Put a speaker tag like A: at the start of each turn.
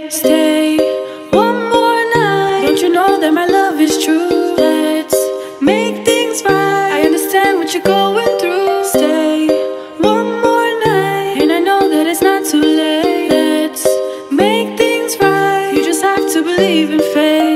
A: Stay one more night. Don't you know that my love is true? Let's make things right. I understand what you're going through. Stay one more night, and I know that it's not too late. Let's make things right. You just have to believe in fate.